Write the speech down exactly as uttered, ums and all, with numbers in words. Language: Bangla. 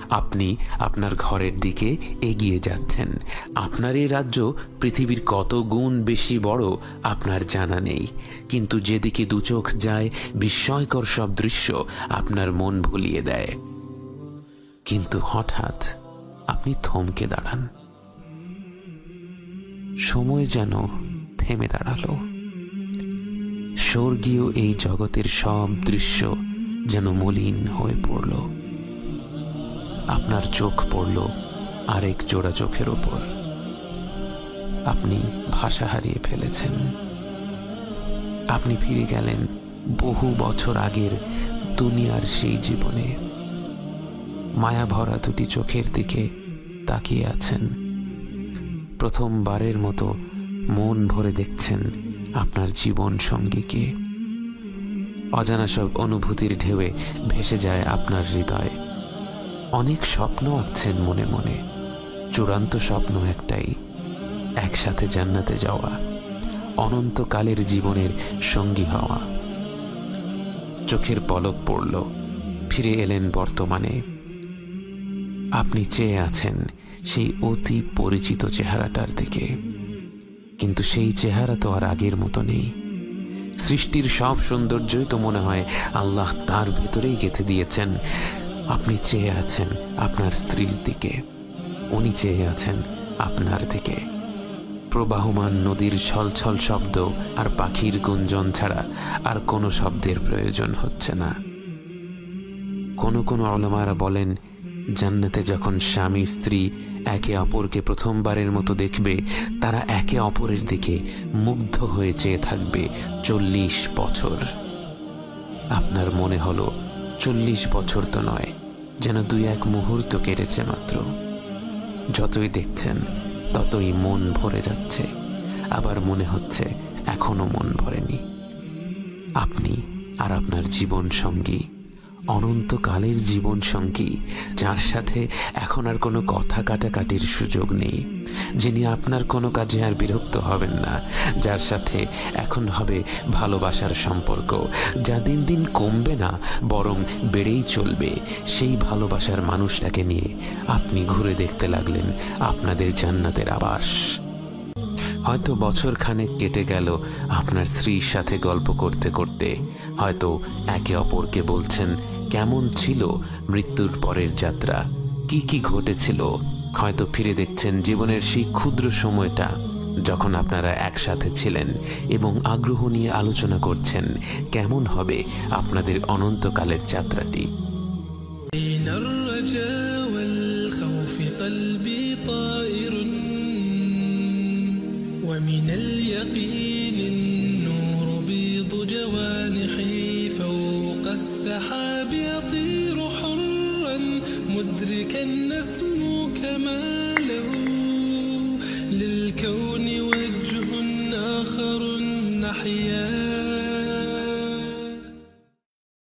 আপনি আপনার ঘরের দিকে এগিয়ে যাচ্ছেন। আপনার এই রাজ্য পৃথিবীর কত গুণ বেশি বড় আপনার জানা নেই, কিন্তু যেদিকে দুচোখ যায় বিস্ময়কর সব দৃশ্য আপনার মন ভুলিয়ে দেয়। কিন্তু হঠাৎ আপনি থমকে দাঁড়ান। সময় যেন থেমে দাঁড়ালো। স্বর্গীয় এই জগতের সব দৃশ্য যেন মলিন হয়ে পড়ল। আপনার চোখ পড়ল আরেক জোড়া চোখের ওপর। আপনি ভাষা হারিয়ে ফেলেছেন। আপনি ফিরে গেলেন বহু বছর আগের দুনিয়ার সেই জীবনে। মায়া ভরা দুটি চোখের দিকে তাকিয়ে আছেন। প্রথমবারের মতো মন ভরে দেখছেন আপনার জীবন সঙ্গীকে। অজানা সব অনুভূতির ঢেউয়ে ভেসে যায় আপনার হৃদয়। অনেক স্বপ্ন আঁকছেন মনে মনে। চূড়ান্ত স্বপ্ন একটাই, একসাথে জান্নাতে যাওয়া, অনন্তকালের জীবনের সঙ্গী হওয়া। চোখের পলক পড়ল, ফিরে এলেন বর্তমানে। আপনি চেয়ে আছেন সেই অতি পরিচিত চেহারাটার দিকে, কিন্তু সেই চেহারা তো আর আগের মতো নেই। সৃষ্টির সব সৌন্দর্যই তো মনে হয় আল্লাহ তার ভেতরেই গেঁথে দিয়েছেন। আপনি চেয়ে আছেন আপনার স্ত্রীর দিকে, উনি চেয়ে আছেন আপনার দিকে। প্রবাহমান নদীর ছলছল শব্দ আর পাখির গুঞ্জন ছাড়া আর কোনো শব্দের প্রয়োজন হচ্ছে না। কোনো কোনো উলামারা বলেন, জান্নাতে যখন স্বামী স্ত্রী একে অপরকে প্রথমবারের মতো দেখবে, তারা একে অপরের দিকে মুগ্ধ হয়ে চেয়ে থাকবে চল্লিশ বছর। আপনার মনে হলো চল্লিশ বছর তো নয়, যেন দুই এক মুহূর্ত কেটেছে মাত্র। যতই দেখছেন ততই মন ভরে যাচ্ছে, আবার মনে হচ্ছে এখনো মন ভরেনি। আপনি আর আপনার জীবন সঙ্গী, অনন্তকালের জীবন সঙ্গী, যার সাথে এখন আর কোনো কথা কাটাকাটির সুযোগ নেই, যিনি আপনার কোনো কাজে আর বিরক্ত হবেন না, যার সাথে এখন হবে ভালোবাসার সম্পর্ক, যা দিন দিন কমবে না বরং বেড়েই চলবে। সেই ভালোবাসার মানুষটাকে নিয়ে আপনি ঘুরে দেখতে লাগলেন আপনাদের জান্নাতের আবাস। হয়তো বছর খানেক কেটে গেল আপনার স্ত্রীর সাথে গল্প করতে করতে। হয়তো একে অপরকে বলছেন কেমন ছিল মৃত্যুর পরের যাত্রা, কি কি ঘটেছিল। হয়তো ফিরে দেখছেন জীবনের সেই ক্ষুদ্র সময়টা যখন আপনারা একসাথে ছিলেন এবং আগ্রহ নিয়ে আলোচনা করছেন কেমন হবে আপনাদের অনন্তকালের যাত্রাটি। ومن اليقين النور بيض جوانحي فوق السحاب يطير حرا مدركا نسمو كماله للكون وجه آخر نحيا